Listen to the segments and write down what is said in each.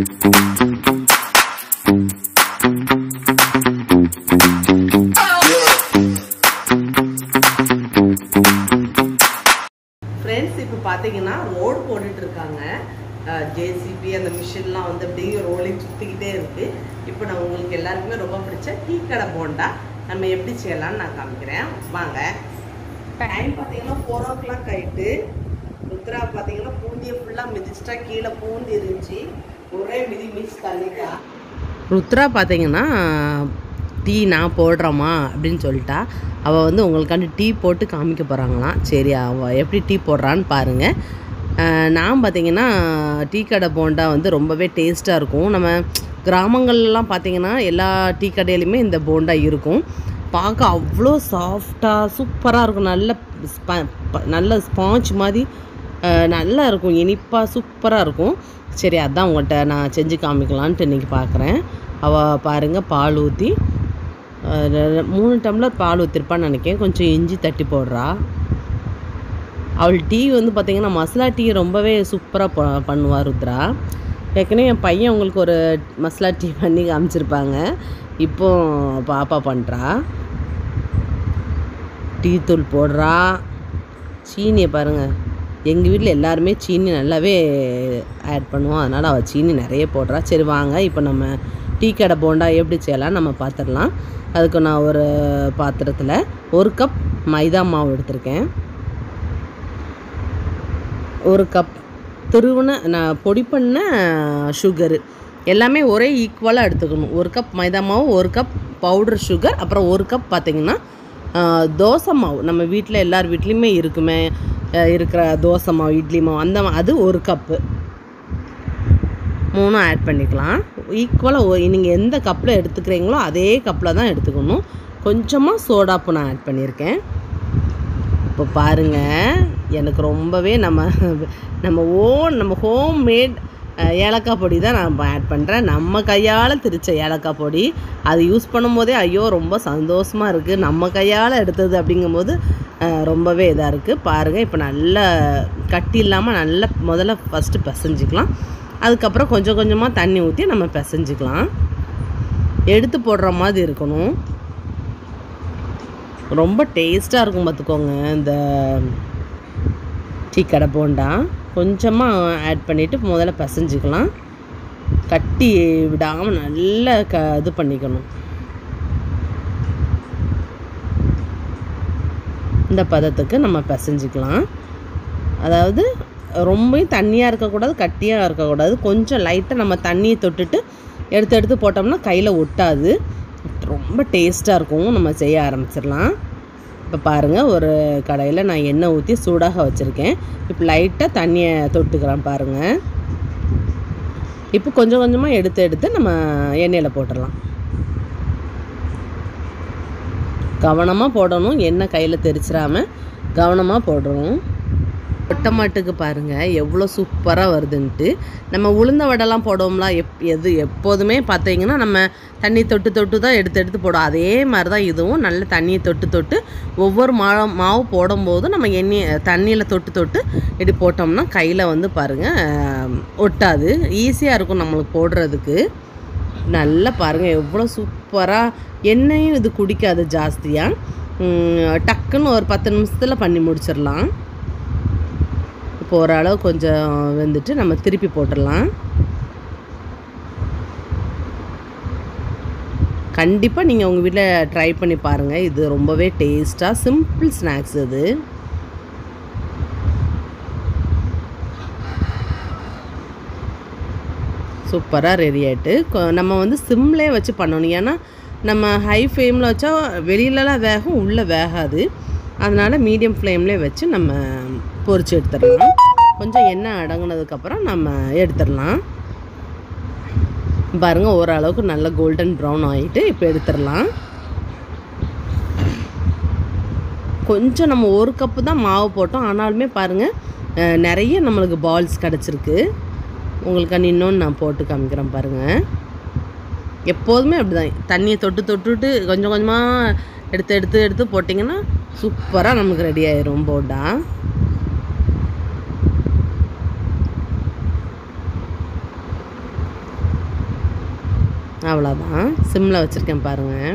பாத்தீங்கன்னா ரோடு போட்டுட்டு இருக்காங்க. ஜேசிபி அந்த மிஷின்லாம் வந்து அப்படியே ரோலிங் சுத்திக்கிட்டே இருக்கு. இப்போ நான் உங்களுக்கு எல்லாருக்குமே ரொம்ப பிடிச்ச டீ கடை போண்டா நம்ம எப்படி செய்யலாம்னு நான் காமிக்கிறேன். வாங்க. டைம் பார்த்தீங்கன்னா 4 o'clock ஆயிட்டு. ருத்ரா பார்த்தீங்கன்னா பூந்தியை ஃபுல்லாக மிதிச்சிட்டா, கீழே பூந்தி இருந்துச்சு, ஒரே மிதிச்சு தள்ளிட்டா. ருத்ரா பார்த்தீங்கன்னா டீ நான் போடுறோமா அப்படின்னு சொல்லிட்டா. அவள் வந்து உங்களுக்காண்டி டீ போட்டு காமிக்க போகிறாங்களாம். சரி, அவள் எப்படி டீ போடுறான்னு பாருங்கள். நான் பார்த்திங்கன்னா டீ கடை போண்டா வந்து ரொம்பவே டேஸ்ட்டாக இருக்கும். நம்ம கிராமங்கள்லாம் பார்த்திங்கன்னா எல்லா டீ கடையிலையுமே இந்த போண்டா இருக்கும். பார்க்க அவ்வளோ சாஃப்டாக சூப்பராக இருக்கும். நல்ல ஸ்பாஞ்ச் மாதிரி நல்லா இருக்கும், இனிப்பாக சூப்பராக இருக்கும். சரி, அதான் உங்கள்கிட்ட நான் செஞ்சு காமிக்கலான்ட்டு இன்றைக்கி பார்க்குறேன். அவள் பாருங்கள் பால் ஊற்றி 3 டம்ளர் பால் ஊற்றிருப்பான்னு நினைக்கிறேன். கொஞ்சம் இஞ்சி தட்டி போடுறா. அவள் டீ வந்து பார்த்திங்கன்னா மசாலா டீ ரொம்பவே சூப்பராக பண்ணுவாள் ருத்ரா. ஏற்கனவே என் பையன் உங்களுக்கு ஒரு மசாலா டீ பண்ணி காமிச்சிருப்பாங்க. இப்போ பாப்பா பண்ணுறா. டீ தூள் போடுறா. சீனியை பாருங்கள், எங்கள் வீட்டில் எல்லாருமே சீனி நல்லாவே ஆட் பண்ணுவோம். அதனால் அவள் சீனி நிறைய போடுறா. சரி வாங்க, இப்போ நம்ம டீ கடை போண்டா எப்படி செய்யலாம் நம்ம பார்த்துடலாம். அதுக்கு நான் ஒரு பாத்திரத்தில் 1 கப் மைதா மாவு எடுத்திருக்கேன். 1 கப் திருவுன நான் பொடி பண்ண சுகரு, எல்லாமே ஒரே ஈக்குவலாக எடுத்துக்கணும். 1 கப் மைதா மாவு, 1 கப் பவுடர் சுகர், அப்புறம் 1 கப் பார்த்திங்கன்னா தோசை மாவு. நம்ம வீட்டில் எல்லார் வீட்லேயுமே இருக்கிற தோசை மாவு, இட்லி மாவு, அது 1 கப்பு. 3 ஆட் பண்ணிக்கலாம். ஈக்குவலாக நீங்கள் எந்த கப்பில் எடுத்துக்கிறீங்களோ அதே கப்பில் தான் எடுத்துக்கணும். கொஞ்சமாக சோடாப்பு நான் ஆட் பண்ணியிருக்கேன். இப்போ பாருங்கள், எனக்கு ரொம்பவே நம்ம ஹோம் மேட் ஏலக்காய் பொடி தான் நான் ஆட் பண்ணுறேன். நம்ம கையால் திரிச்ச ஏலக்காய் பொடி. அது யூஸ் பண்ணும்போதே ஐயோ ரொம்ப சந்தோஷமாக இருக்குது. நம்ம கையால் எடுத்தது அப்படிங்கும்போது ரொம்பவே இதாக இருக்குது. பாருங்கள், இப்போ நல்லா கட்டி இல்லாமல் நல்லா முதல்ல ஃபஸ்ட்டு பிசைஞ்சிக்கலாம். அதுக்கப்புறம் கொஞ்சம் கொஞ்சமாக தண்ணி ஊற்றி நம்ம பிசைஞ்சிக்கலாம். எடுத்து போடுற மாதிரி இருக்கணும். ரொம்ப டேஸ்ட்டாக இருக்கும் பார்த்துக்கோங்க இந்த டீ கடை போண்டா. கொஞ்சமாக ஆட் பண்ணிவிட்டு முதல்ல பிசைஞ்சிக்கலாம். கட்டி விடாமல் நல்லா இது பண்ணிக்கணும். இந்த பதத்துக்கு நம்ம பிசைஞ்சிக்கலாம். அதாவது ரொம்பவும் தண்ணியாக இருக்கக்கூடாது, கட்டியாக இருக்கக்கூடாது. கொஞ்சம் லைட்டாக நம்ம தண்ணியை தொட்டுட்டு எடுத்து போட்டோம்னா கையில் ஒட்டாது. ரொம்ப டேஸ்ட்டாக இருக்கும். நம்ம செய்ய ஆரம்பிச்சிடலாம். இப்போ பாருங்கள், ஒரு கடாயில் நான் எண்ணெய் ஊற்றி சூடாக வச்சுருக்கேன். இப்போ லைட்டாக தண்ணியை தொட்டுக்கிறேன் பாருங்கள். இப்போ கொஞ்சம் கொஞ்சமாக எடுத்து நம்ம எண்ணெயில் போட்டுடலாம். கவனமாக போடணும், எண்ணெய் கையில் தெரிச்சிடாமல் கவனமாக போடணும். ஒட்டமாட்டுக்கு பாருங்கள் எவ்வளோ சூப்பராக வருதுன்ட்டு. நம்ம உளுந்த வடைலாம் போடுவோம்ல, எப்போதுமே பார்த்தீங்கன்னா நம்ம தண்ணி தொட்டு தான் எடுத்து போடும். அதே மாதிரி தான் இதுவும். நல்ல தண்ணியை தொட்டு ஒவ்வொரு மாவு போடும்போது நம்ம தண்ணியில் தொட்டு இப்படி போட்டோம்னா கையில் வந்து பாருங்கள் ஒட்டாது. ஈஸியாக இருக்கும் நம்மளுக்கு போடுறதுக்கு. நல்லா பாருங்கள் எவ்வளோ சூப்பராக. எண்ணெயும் இது குடிக்காது ஜாஸ்தியாக. டக்குன்னு ஒரு 10 நிமிஷத்தில் பண்ணி முடிச்சிடலாம். இப்போ ஓரளவு கொஞ்சம் வெந்துட்டு நம்ம திருப்பி போட்டுடலாம். கண்டிப்பாக நீங்கள் உங்கள் வீட்டில் ட்ரை பண்ணி பாருங்கள். இது ரொம்பவே டேஸ்ட்டாக சிம்பிள் ஸ்நாக்ஸ். இது சூப்பராக ரெடி ஆகிட்டு. நம்ம வந்து சிம்லேயே வச்சு பண்ணணும். ஏன்னா நம்ம ஹை ஃப்ளேமில் வச்சா வெளியிலலாம் வேகும், உள்ளே வேகாது. அதனால் மீடியம் ஃப்ளேம்லேயே வச்சு நம்ம பொரிச்சு எடுத்துடலாம். கொஞ்சம் எண்ணெய் அடங்கினதுக்கப்புறம் நம்ம எடுத்துடலாம். பாருங்கள் ஓரளவுக்கு நல்ல கோல்டன் ப்ரௌன் ஆகிட்டு இப்போ எடுத்துடலாம். கொஞ்சம் நம்ம 1 கப்பு தான் மாவு போட்டோம். ஆனாலுமே பாருங்கள் நிறைய நம்மளுக்கு பால்ஸ் கிடச்சிருக்கு. உங்களுக்கு இன்னொன்று நான் போட்டு காமிக்கிறேன் பாருங்கள். எப்போதுமே அப்படி தான் தண்ணியை தொட்டுட்டு கொஞ்சம் கொஞ்சமாக எடுத்து போட்டிங்கன்னா சூப்பராக நமக்கு ரெடி ஆயிரும் போண்டா. அவ்வளோதான், சிம்மில் வச்சுருக்கேன் பாருங்கள்.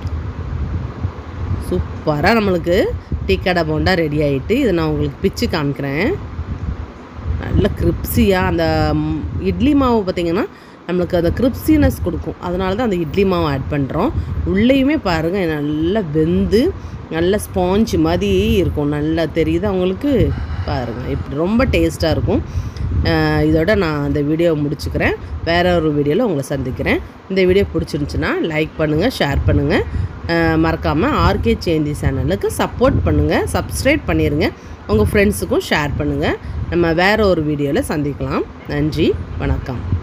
சூப்பராக நம்மளுக்கு டீ கடை போண்டா ரெடி ஆகிட்டு. இதை நான் உங்களுக்கு பிச்சு காமிக்கிறேன். நல்ல கிரிப்ஸியாக அந்த இட்லி மாவு பார்த்திங்கன்னா நம்மளுக்கு அந்த கிரிப்ஸினஸ் கொடுக்கும். அதனால தான் அந்த இட்லி மாவு ஆட் பண்ணுறோம். உள்ளேயுமே பாருங்கள் நல்லா வெந்து நல்ல ஸ்பாஞ்ச் மாதிரி இருக்கும். நல்லா தெரியுது அவங்களுக்கு பாருங்கள், இப்படி ரொம்ப டேஸ்ட்டாக இருக்கும். இதோட நான் அந்த வீடியோவை முடிச்சுக்கிறேன். வேறு ஒரு வீடியோவில் உங்களை சந்திக்கிறேன். இந்த வீடியோ பிடிச்சிருந்துச்சுன்னா லைக் பண்ணுங்கள், ஷேர் பண்ணுங்கள். மறக்காமல் ஆர்கே சேந்தி சேனலுக்கு சப்போர்ட் பண்ணுங்கள், சப்ஸ்கிரைப் பண்ணிடுங்க. உங்கள் ஃப்ரெண்ட்ஸுக்கும் ஷேர் பண்ணுங்கள். நம்ம வேறு ஒரு வீடியோவில் சந்திக்கலாம். நன்றி, வணக்கம்.